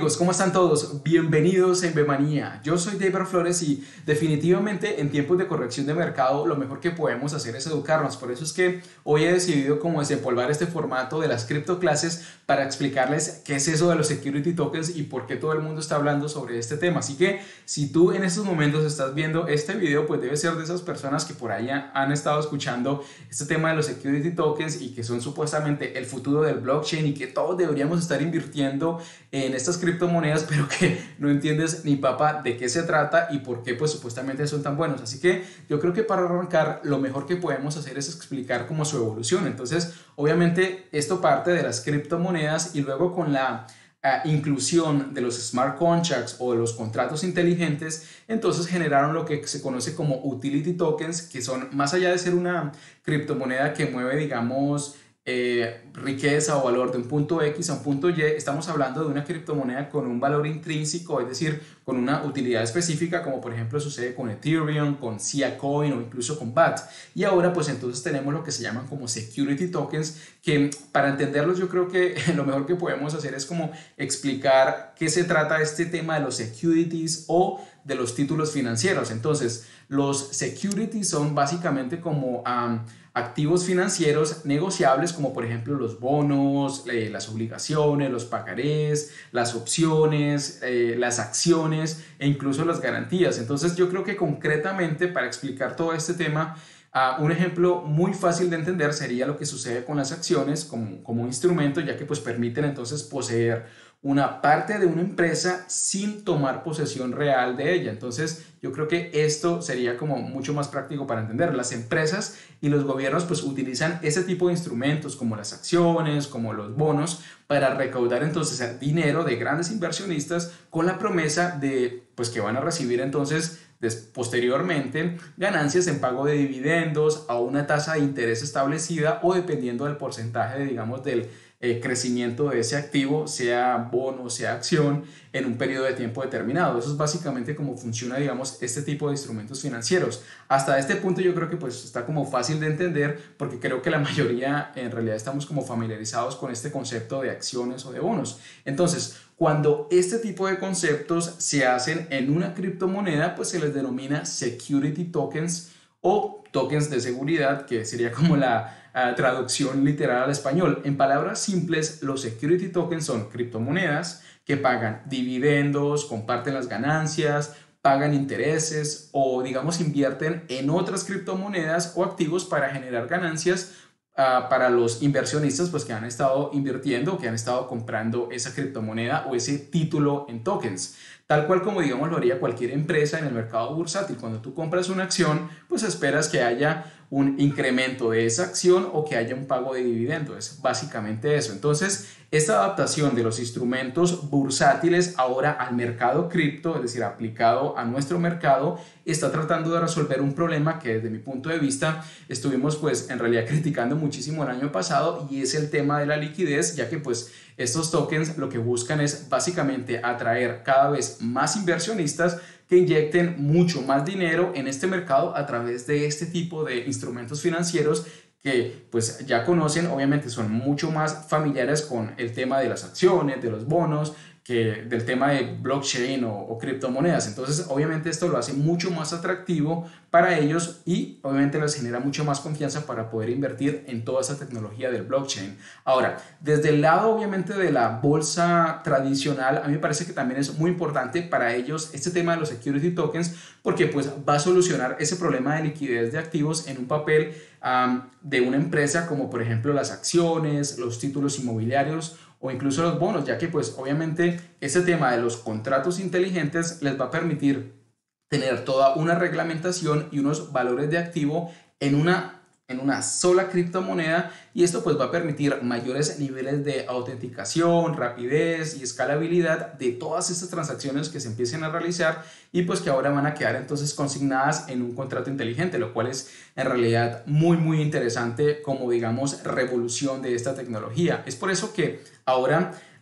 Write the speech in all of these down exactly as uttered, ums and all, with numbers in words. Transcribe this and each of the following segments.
amigos, ¿cómo están todos? Bienvenidos a Invemanía. Yo soy David Flores y definitivamente en tiempos de corrección de mercado lo mejor que podemos hacer es educarnos. Por eso es que hoy he decidido como desempolvar este formato de las criptoclases para explicarles qué es eso de los security tokens y por qué todo el mundo está hablando sobre este tema. Así que si tú en estos momentos estás viendo este video, pues debes ser de esas personas que por ahí han estado escuchando este tema de los security tokens y que son supuestamente el futuro del blockchain y que todos deberíamos estar invirtiendo en estas criptomonedas, pero que no entiendes ni papa de qué se trata y por qué pues supuestamente son tan buenos. Así que yo creo que para arrancar lo mejor que podemos hacer es explicar cómo su evolución. Entonces obviamente esto parte de las criptomonedas y luego con la Uh, inclusión de los smart contracts o de los contratos inteligentes, entonces generaron lo que se conoce como utility tokens, que son más allá de ser una criptomoneda que mueve, digamos, eh, riqueza o valor de un punto X a un punto Y, estamos hablando de una criptomoneda con un valor intrínseco, es decir, con una utilidad específica, como por ejemplo sucede con Ethereum, con Sia Coin o incluso con B A T. Y ahora pues entonces tenemos lo que se llaman como security tokens, que para entenderlos yo creo que lo mejor que podemos hacer es como explicar qué se trata este tema de los securities o de los títulos financieros. Entonces los securities son básicamente como um, activos financieros negociables, como por ejemplo los bonos, eh, las obligaciones, los pagarés, las opciones, eh, las acciones e incluso las garantías. Entonces yo creo que concretamente para explicar todo este tema, Uh, un ejemplo muy fácil de entender sería lo que sucede con las acciones como, como instrumento, ya que pues permiten entonces poseer una parte de una empresa sin tomar posesión real de ella. Entonces yo creo que esto sería como mucho más práctico para entender. Las empresas y los gobiernos pues utilizan ese tipo de instrumentos como las acciones, como los bonos, para recaudar entonces dinero de grandes inversionistas con la promesa de pues que van a recibir entonces posteriormente ganancias en pago de dividendos a una tasa de interés establecida o dependiendo del porcentaje, digamos, del eh, crecimiento de ese activo, sea bono, sea acción, en un periodo de tiempo determinado. Eso es básicamente cómo funciona, digamos, este tipo de instrumentos financieros. Hasta este punto yo creo que pues está como fácil de entender porque creo que la mayoría en realidad estamos como familiarizados con este concepto de acciones o de bonos. Entonces, cuando este tipo de conceptos se hacen en una criptomoneda, pues se les denomina security tokens o tokens de seguridad, que sería como la uh, traducción literal al español. En palabras simples, los security tokens son criptomonedas que pagan dividendos, comparten las ganancias, pagan intereses o digamos invierten en otras criptomonedas o activos para generar ganancias Uh, para los inversionistas pues, que han estado invirtiendo o que han estado comprando esa criptomoneda o ese título en tokens. Tal cual como digamos lo haría cualquier empresa en el mercado bursátil. Cuando tú compras una acción, pues esperas que haya un incremento de esa acción o que haya un pago de dividendo. Es básicamente eso. Entonces, esta adaptación de los instrumentos bursátiles ahora al mercado cripto, es decir, aplicado a nuestro mercado, está tratando de resolver un problema que desde mi punto de vista estuvimos pues en realidad criticando muchísimo el año pasado y es el tema de la liquidez, ya que pues estos tokens lo que buscan es básicamente atraer cada vez más inversionistas que inyecten mucho más dinero en este mercado a través de este tipo de instrumentos financieros que pues ya conocen, obviamente son mucho más familiares con el tema de las acciones, de los bonos, que del tema de blockchain o, o criptomonedas. Entonces obviamente esto lo hace mucho más atractivo para ellos y obviamente les genera mucho más confianza para poder invertir en toda esa tecnología del blockchain. Ahora, desde el lado obviamente de la bolsa tradicional, a mí me parece que también es muy importante para ellos este tema de los security tokens porque pues va a solucionar ese problema de liquidez de activos en un papel um, de una empresa como por ejemplo las acciones, los títulos inmobiliarios o incluso los bonos, ya que pues obviamente este tema de los contratos inteligentes les va a permitir tener toda una reglamentación y unos valores de activo en una, en una sola criptomoneda y esto pues va a permitir mayores niveles de autenticación, rapidez y escalabilidad de todas estas transacciones que se empiecen a realizar y pues que ahora van a quedar entonces consignadas en un contrato inteligente, lo cual es en realidad muy muy interesante como digamos revolución de esta tecnología. Es por eso que ahora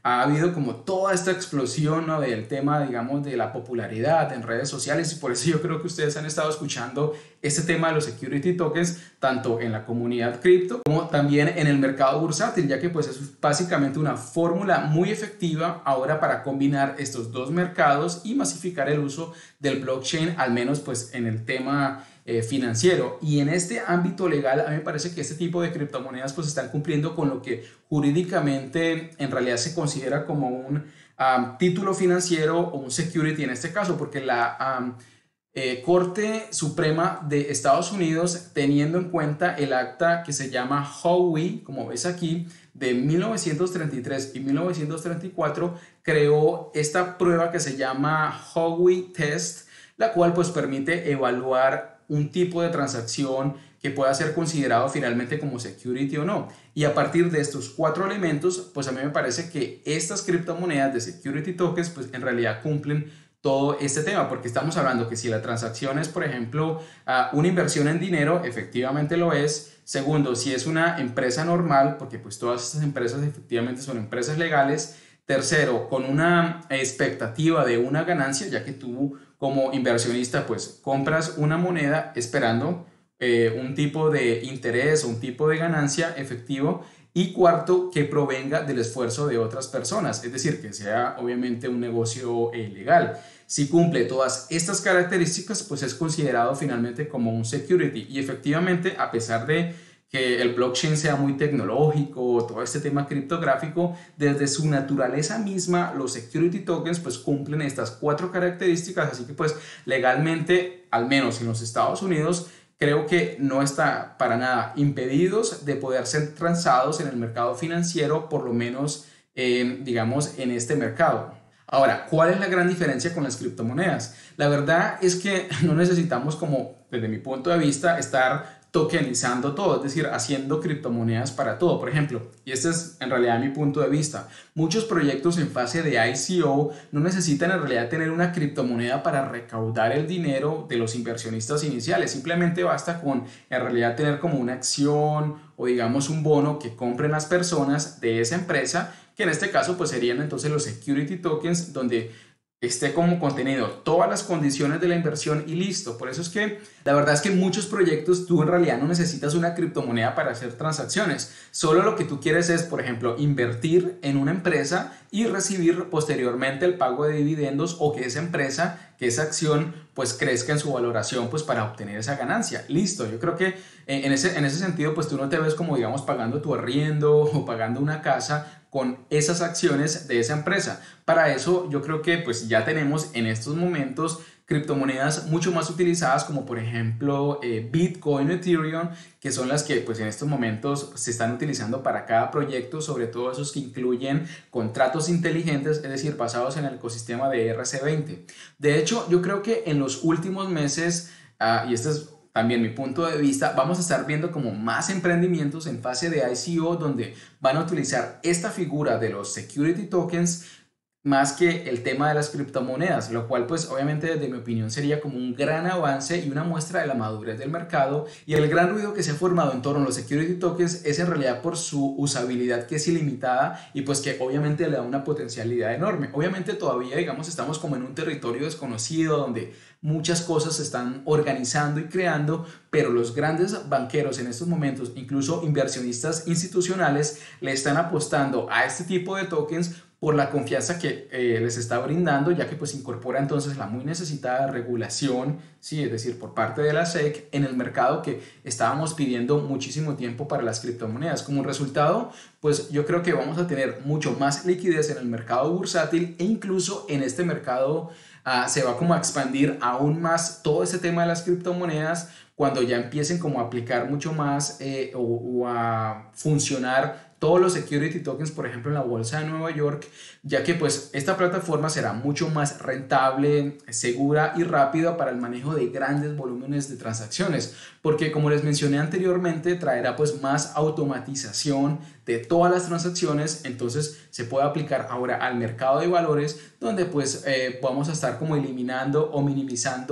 ha habido como toda esta explosión, ¿no?, del tema, digamos, de la popularidad en redes sociales, y por eso yo creo que ustedes han estado escuchando este tema de los security tokens tanto en la comunidad cripto como también en el mercado bursátil, ya que pues es básicamente una fórmula muy efectiva ahora para combinar estos dos mercados y masificar el uso del blockchain, al menos pues en el tema eh, financiero. Y en este ámbito legal, a mí me parece que este tipo de criptomonedas pues están cumpliendo con lo que jurídicamente en realidad se considera como un um, título financiero o un security en este caso, porque la um, eh, Corte Suprema de Estados Unidos, teniendo en cuenta el acta que se llama Howey, como ves aquí, de mil novecientos treinta y tres y mil novecientos treinta y cuatro, creó esta prueba que se llama Howey Test, la cual pues permite evaluar un tipo de transacción que pueda ser considerado finalmente como security o no. Y a partir de estos cuatro elementos, pues a mí me parece que estas criptomonedas de security tokens pues en realidad cumplen todo este tema, porque estamos hablando que si la transacción es, por ejemplo, uh, una inversión en dinero, efectivamente lo es. Segundo, si es una empresa normal, porque pues todas estas empresas efectivamente son empresas legales. Tercero, con una expectativa de una ganancia, ya que tú como inversionista pues compras una moneda esperando eh, un tipo de interés o un tipo de ganancia efectivo. Y cuarto, que provenga del esfuerzo de otras personas, es decir, que sea obviamente un negocio eh, legal. Si cumple todas estas características, pues es considerado finalmente como un security. Y efectivamente, a pesar de que el blockchain sea muy tecnológico, todo este tema criptográfico, desde su naturaleza misma, los security tokens pues cumplen estas cuatro características, así que pues legalmente, al menos en los Estados Unidos, creo que no está para nada impedidos de poder ser transados en el mercado financiero, por lo menos, eh, digamos, en este mercado. Ahora, ¿cuál es la gran diferencia con las criptomonedas? La verdad es que no necesitamos, como desde mi punto de vista, estar tokenizando todo, es decir, haciendo criptomonedas para todo. Por ejemplo, y este es en realidad mi punto de vista, muchos proyectos en fase de I C O no necesitan en realidad tener una criptomoneda para recaudar el dinero de los inversionistas iniciales. Simplemente basta con en realidad tener como una acción o digamos un bono que compren las personas de esa empresa, que en este caso pues serían entonces los security tokens, donde esté como contenido todas las condiciones de la inversión y listo. Por eso es que la verdad es que en muchos proyectos tú en realidad no necesitas una criptomoneda para hacer transacciones. Solo lo que tú quieres es, por ejemplo, invertir en una empresa y recibir posteriormente el pago de dividendos, o que esa empresa, que esa acción pues crezca en su valoración pues para obtener esa ganancia. Listo, yo creo que en ese, en ese sentido pues tú no te ves como digamos pagando tu arriendo o pagando una casa con esas acciones de esa empresa. Para eso yo creo que pues ya tenemos en estos momentos criptomonedas mucho más utilizadas, como por ejemplo eh, Bitcoin, Ethereum, que son las que pues en estos momentos se están utilizando para cada proyecto, sobre todo esos que incluyen contratos inteligentes, es decir, basados en el ecosistema de E R C veinte. De hecho, yo creo que en los últimos meses, uh, y este es también mi punto de vista, vamos a estar viendo como más emprendimientos en fase de I C O donde van a utilizar esta figura de los security tokens más que el tema de las criptomonedas, lo cual pues obviamente desde mi opinión sería como un gran avance y una muestra de la madurez del mercado. Y el gran ruido que se ha formado en torno a los security tokens es en realidad por su usabilidad, que es ilimitada y pues que obviamente le da una potencialidad enorme. Obviamente todavía digamos estamos como en un territorio desconocido donde muchas cosas se están organizando y creando, pero los grandes banqueros en estos momentos, incluso inversionistas institucionales, le están apostando a este tipo de tokens por la confianza que eh, les está brindando, ya que pues incorpora entonces la muy necesitada regulación, sí, es decir, por parte de la S E C en el mercado que estábamos pidiendo muchísimo tiempo para las criptomonedas. Como resultado, pues yo creo que vamos a tener mucho más liquidez en el mercado bursátil, e incluso en este mercado uh, se va como a expandir aún más todo ese tema de las criptomonedas cuando ya empiecen como a aplicar mucho más eh, o, o a funcionar todos los security tokens, por ejemplo, en la bolsa de Nueva York, ya que pues esta plataforma será mucho más rentable, segura y rápida para el manejo de grandes volúmenes de transacciones, porque como les mencioné anteriormente, traerá pues más automatización de todas las transacciones. Entonces se puede aplicar ahora al mercado de valores, donde pues eh, vamos a estar como eliminando o minimizando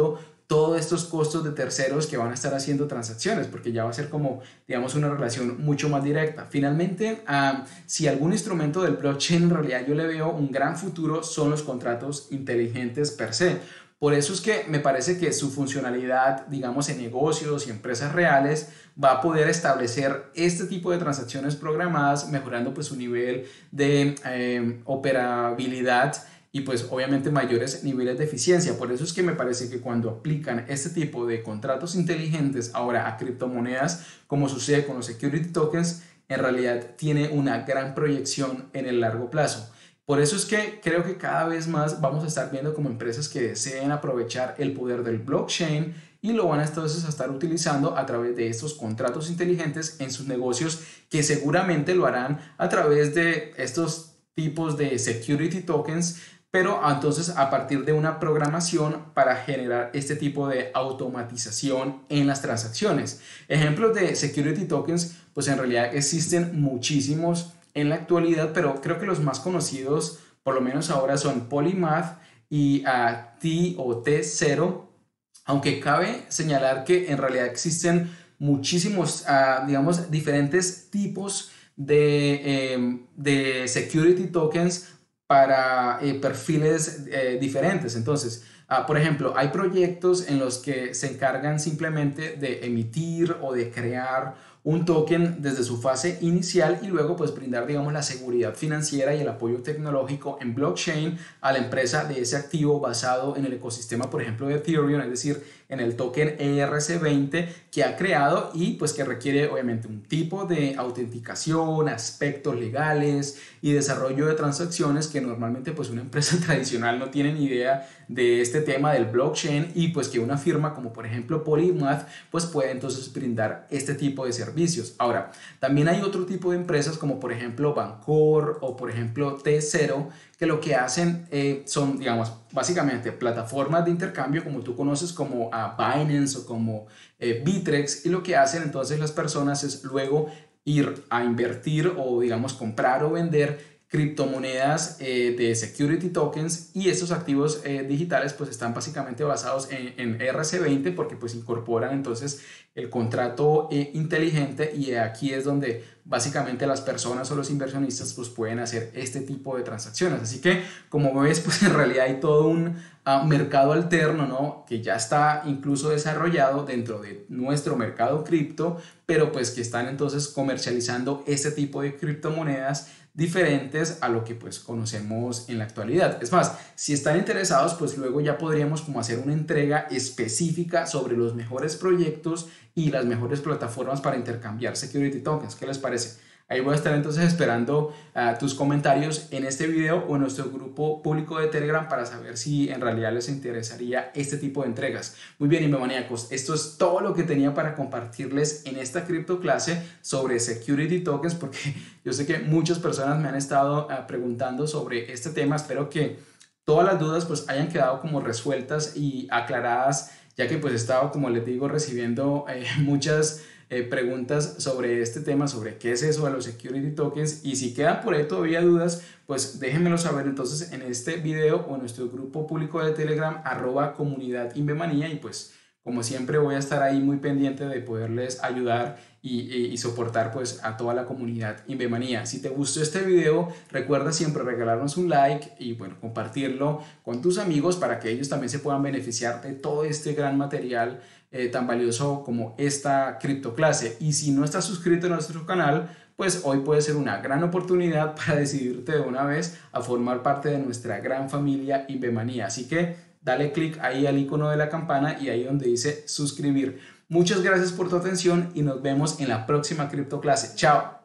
todos estos costos de terceros que van a estar haciendo transacciones, porque ya va a ser como, digamos, una relación mucho más directa. Finalmente, um, si algún instrumento del blockchain en realidad yo le veo un gran futuro, son los contratos inteligentes per se. Por eso es que me parece que su funcionalidad, digamos, en negocios y empresas reales, va a poder establecer este tipo de transacciones programadas, mejorando pues su nivel de eh, operabilidad y pues obviamente mayores niveles de eficiencia. Por eso es que me parece que cuando aplican este tipo de contratos inteligentes ahora a criptomonedas, como sucede con los security tokens, en realidad tiene una gran proyección en el largo plazo. Por eso es que creo que cada vez más vamos a estar viendo como empresas que deseen aprovechar el poder del blockchain y lo van a entonces a estar utilizando a través de estos contratos inteligentes en sus negocios, que seguramente lo harán a través de estos tipos de security tokens, pero entonces a partir de una programación para generar este tipo de automatización en las transacciones. Ejemplos de security tokens, pues en realidad existen muchísimos en la actualidad, pero creo que los más conocidos, por lo menos ahora, son Polymath y uh, T o T cero, aunque cabe señalar que en realidad existen muchísimos, uh, digamos, diferentes tipos de, eh, de security tokens para eh, perfiles eh, diferentes. Entonces, uh, por ejemplo, hay proyectos en los que se encargan simplemente de emitir o de crear un token desde su fase inicial y luego pues brindar, digamos, la seguridad financiera y el apoyo tecnológico en blockchain a la empresa de ese activo basado en el ecosistema, por ejemplo, de Ethereum, es decir, en el token E R C veinte que ha creado y pues que requiere obviamente un tipo de autenticación, aspectos legales y desarrollo de transacciones que normalmente pues una empresa tradicional no tiene ni idea de este tema del blockchain, y pues que una firma como por ejemplo Polymath pues puede entonces brindar este tipo de servicios. Ahora, también hay otro tipo de empresas como por ejemplo Bancor o por ejemplo T cero, que lo que hacen eh, son, digamos, básicamente plataformas de intercambio como tú conoces, como a Binance o como eh, Bittrex, y lo que hacen entonces las personas es luego ir a invertir o, digamos, comprar o vender criptomonedas eh, de security tokens, y estos activos eh, digitales pues están básicamente basados en, en E R C veinte porque pues incorporan entonces el contrato eh, inteligente, y aquí es donde básicamente las personas o los inversionistas pues pueden hacer este tipo de transacciones. Así que como ves pues en realidad hay todo un uh, mercado alterno, ¿no?, que ya está incluso desarrollado dentro de nuestro mercado cripto, pero pues que están entonces comercializando este tipo de criptomonedas diferentes a lo que pues conocemos en la actualidad. Es más, si están interesados pues luego ya podríamos como hacer una entrega específica sobre los mejores proyectos y las mejores plataformas para intercambiar security tokens. ¿Qué les parece? Ahí voy a estar entonces esperando uh, tus comentarios en este video o en nuestro grupo público de Telegram para saber si en realidad les interesaría este tipo de entregas. Muy bien, Inbemaníacos, esto es todo lo que tenía para compartirles en esta cripto clase sobre security tokens, porque yo sé que muchas personas me han estado uh, preguntando sobre este tema. Espero que todas las dudas pues hayan quedado como resueltas y aclaradas, ya que pues he estado, como les digo, recibiendo eh, muchas Eh, preguntas sobre este tema, sobre qué es eso de los security tokens, y si quedan por ahí todavía dudas, pues déjenmelo saber entonces en este video o en nuestro grupo público de Telegram, arroba comunidad Inbemanía, y pues como siempre voy a estar ahí muy pendiente de poderles ayudar y, y, y soportar pues a toda la comunidad Inbemanía. Si te gustó este video, recuerda siempre regalarnos un like y bueno, compartirlo con tus amigos para que ellos también se puedan beneficiar de todo este gran material eh, tan valioso como esta criptoclase. Y si no estás suscrito a nuestro canal, pues hoy puede ser una gran oportunidad para decidirte de una vez a formar parte de nuestra gran familia Inbemanía. Así que dale click ahí al icono de la campana y ahí donde dice suscribir. Muchas gracias por tu atención y nos vemos en la próxima criptoclase. Chao.